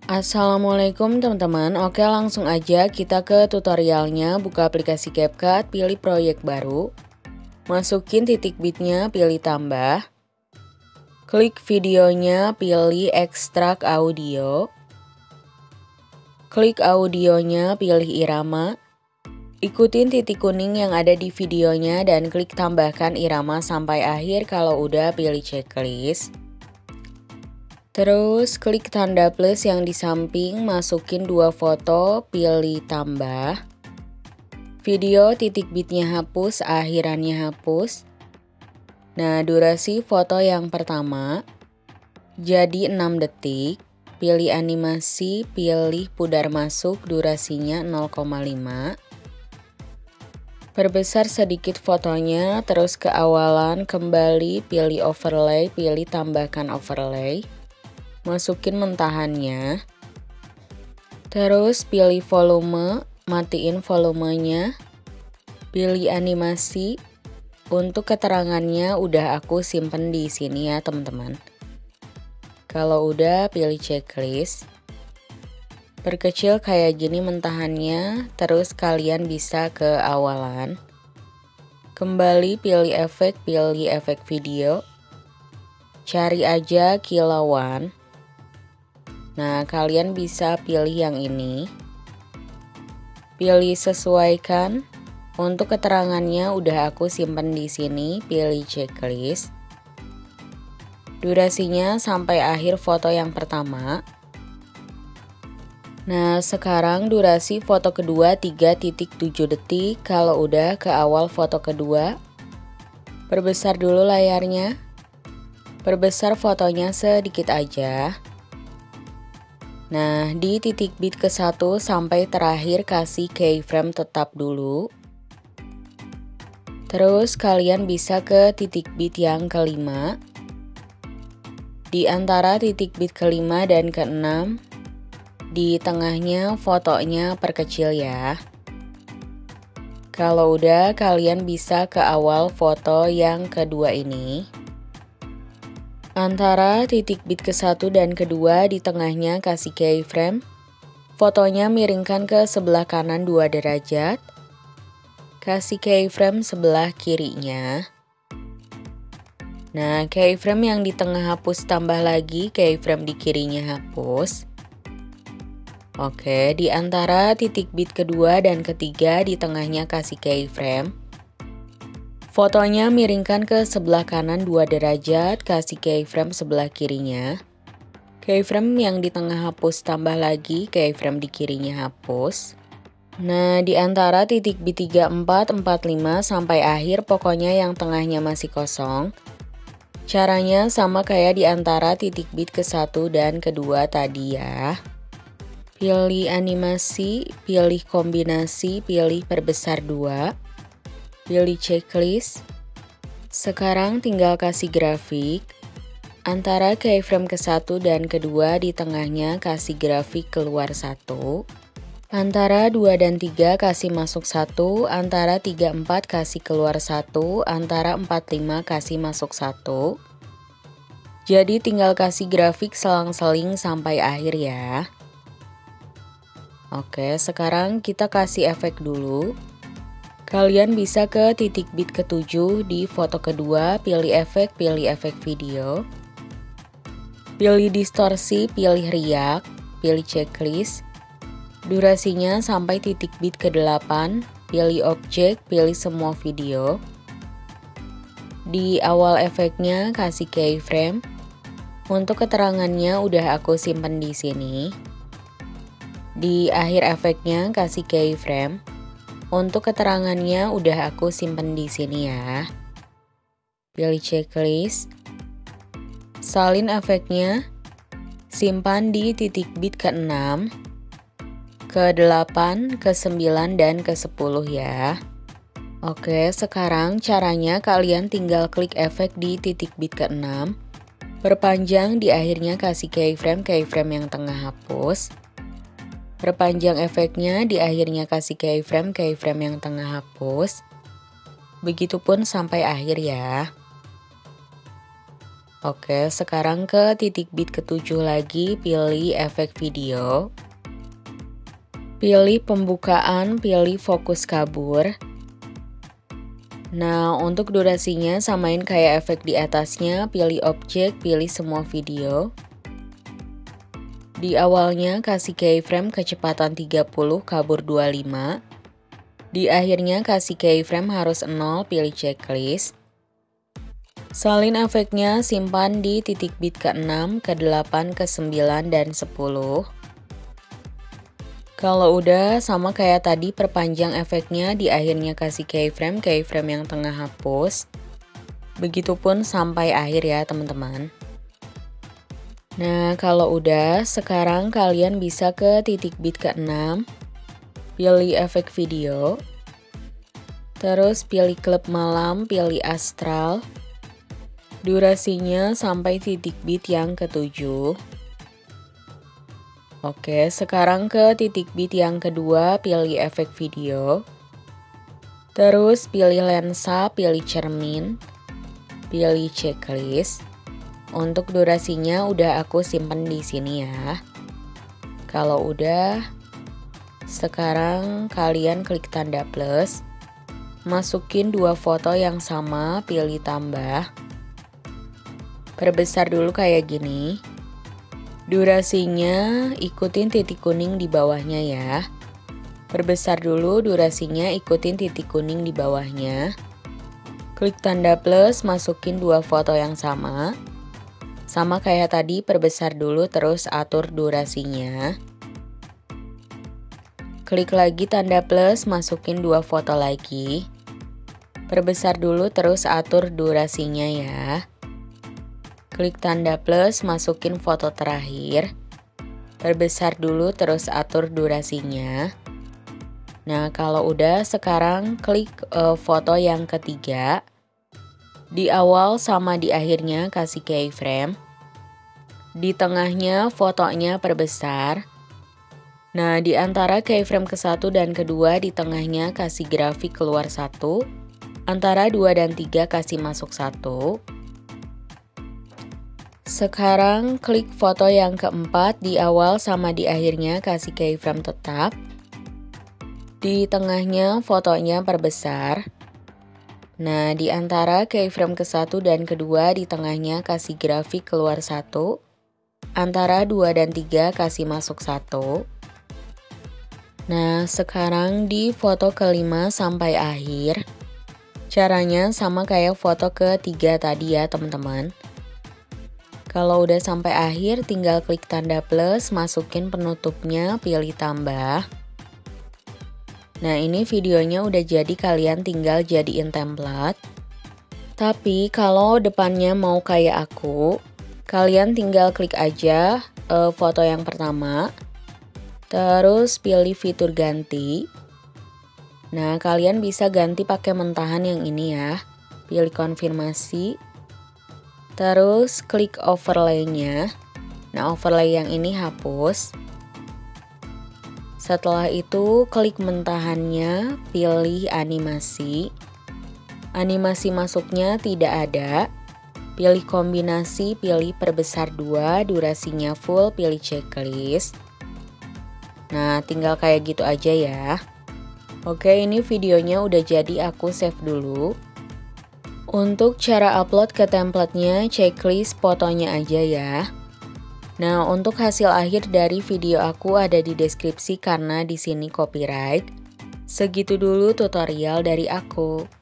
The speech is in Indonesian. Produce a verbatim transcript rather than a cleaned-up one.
Assalamualaikum teman-teman. Oke, langsung aja kita ke tutorialnya. Buka aplikasi CapCut, pilih proyek baru, masukin titik bitnya, pilih tambah, klik videonya, pilih ekstrak audio, klik audionya, pilih irama, ikutin titik kuning yang ada di videonya dan klik tambahkan irama sampai akhir. Kalau udah, pilih checklist. Terus klik tanda plus yang di samping, masukin dua foto, pilih tambah. Video titik bitnya hapus, akhirannya hapus. Nah, durasi foto yang pertama jadi enam detik. Pilih animasi, pilih pudar masuk, durasinya nol koma lima. Perbesar sedikit fotonya, terus ke awalan, kembali, pilih overlay, pilih tambahkan overlay. Masukin mentahannya, terus pilih volume, matiin volumenya, pilih animasi. Untuk keterangannya udah aku simpen di sini ya teman-teman. Kalau udah, pilih checklist, perkecil kayak gini mentahannya, terus kalian bisa ke awalan, kembali pilih efek, pilih efek video, cari aja kilauan. Nah, kalian bisa pilih yang ini. Pilih sesuaikan. Untuk keterangannya udah aku simpen di sini, pilih checklist. Durasinya sampai akhir foto yang pertama. Nah, sekarang durasi foto kedua tiga titik tujuh detik. Kalau udah, ke awal foto kedua. Perbesar dulu layarnya. Perbesar fotonya sedikit aja. Nah, di titik bit ke satu sampai terakhir kasih keyframe tetap dulu. Terus kalian bisa ke titik bit yang kelima. Di antara titik bit kelima dan keenam, di tengahnya fotonya perkecil ya. Kalau udah, kalian bisa ke awal foto yang kedua ini. Antara titik bit ke satu dan kedua, di tengahnya kasih keyframe. Fotonya miringkan ke sebelah kanan dua derajat. Kasih keyframe sebelah kirinya. Nah, keyframe yang di tengah hapus, tambah lagi keyframe di kirinya hapus. Oke, di antara titik bit kedua dan ketiga, di tengahnya kasih keyframe. Fotonya miringkan ke sebelah kanan dua derajat, kasih keyframe sebelah kirinya. Keyframe yang di tengah hapus, tambah lagi keyframe di kirinya hapus. Nah, di antara titik bit tiga, empat, empat, lima sampai akhir, pokoknya yang tengahnya masih kosong. Caranya sama kayak di antara titik bit ke satu dan kedua tadi ya. Pilih animasi, pilih kombinasi, pilih perbesar dua. Pilih checklist. Sekarang tinggal kasih grafik. Antara keyframe ke satu dan kedua, di tengahnya kasih grafik keluar satu. Antara dua dan tiga kasih masuk satu. Antara tiga, empat kasih keluar satu. Antara empat, lima kasih masuk satu. Jadi tinggal kasih grafik selang-seling sampai akhir ya. Oke, sekarang kita kasih efek dulu. Kalian bisa ke titik bit ketujuh di foto kedua, pilih efek, pilih efek video. Pilih distorsi, pilih riak, pilih checklist. Durasinya sampai titik bit ke delapan, pilih objek, pilih semua video. Di awal efeknya kasih keyframe. Untuk keterangannya udah aku simpen di sini. Di akhir efeknya kasih keyframe. Untuk keterangannya udah aku simpen di sini ya. Pilih checklist. Salin efeknya. Simpan di titik bit ke enam, ke delapan, ke sembilan, dan ke sepuluh ya. Oke, sekarang caranya kalian tinggal klik efek di titik bit ke enam. Perpanjang, di akhirnya kasih keyframe, keyframe yang tengah hapus. Perpanjang efeknya, di akhirnya kasih keyframe, keyframe yang tengah hapus. Begitupun sampai akhir ya. Oke, sekarang ke titik bit ketujuh lagi, pilih efek video. Pilih pembukaan, pilih fokus kabur. Nah, untuk durasinya samain kayak efek di atasnya, pilih objek, pilih semua video. Di awalnya kasih keyframe kecepatan tiga puluh, kabur dua puluh lima. Di akhirnya kasih keyframe harus nol, pilih checklist. Salin efeknya, simpan di titik bit ke enam, ke delapan, ke sembilan, dan sepuluh. Kalau udah sama kayak tadi, perpanjang efeknya, di akhirnya kasih keyframe, keyframe yang tengah hapus. Begitupun sampai akhir ya teman-teman. Nah kalau udah, sekarang kalian bisa ke titik bit ke enam, pilih efek video, terus pilih klub malam, pilih astral, durasinya sampai titik bit yang ketujuh. Oke, sekarang ke titik bit yang kedua, pilih efek video. Terus pilih lensa, pilih cermin, pilih checklist. Untuk durasinya udah aku simpen di sini ya. Kalau udah, sekarang kalian klik tanda plus. Masukin dua foto yang sama, pilih tambah. Perbesar dulu kayak gini. Durasinya ikutin titik kuning di bawahnya ya. Perbesar dulu durasinya, ikutin titik kuning di bawahnya. Klik tanda plus, masukin dua foto yang sama. Sama kayak tadi, perbesar dulu terus atur durasinya. Klik lagi tanda plus, masukin dua foto lagi. Perbesar dulu terus atur durasinya ya. Klik tanda plus, masukin foto terakhir. Perbesar dulu terus atur durasinya. Nah, kalau udah, sekarang klik uh, foto yang ketiga. Di awal sama di akhirnya kasih keyframe. Di tengahnya fotonya perbesar. Nah, di antara keyframe ke satu dan kedua, di tengahnya kasih grafik keluar satu. Antara dua dan tiga kasih masuk satu. Sekarang klik foto yang keempat, di awal sama di akhirnya kasih keyframe tetap. Di tengahnya fotonya perbesar. Nah, di antara keyframe ke satu dan kedua, di tengahnya kasih grafik keluar satu. Antara dua dan tiga kasih masuk satu. Nah, sekarang di foto kelima sampai akhir. Caranya sama kayak foto ketiga tadi ya teman-teman. Kalau udah sampai akhir, tinggal klik tanda plus, masukin penutupnya, pilih tambah. Nah, ini videonya udah jadi, kalian tinggal jadiin template. Tapi kalau depannya mau kayak aku, kalian tinggal klik aja uh, foto yang pertama. Terus pilih fitur ganti. Nah, kalian bisa ganti pakai mentahan yang ini ya. Pilih konfirmasi. Terus klik overlay-nya. Nah, overlay yang ini hapus. Setelah itu klik mentahannya, pilih animasi. Animasi masuknya tidak ada. Pilih kombinasi, pilih perbesar dua, durasinya full, pilih checklist. Nah, tinggal kayak gitu aja ya. Oke, ini videonya udah jadi, aku save dulu. Untuk cara upload ke templatenya, checklist fotonya aja ya. Nah, untuk hasil akhir dari video aku ada di deskripsi karena di sini copyright. Segitu dulu tutorial dari aku.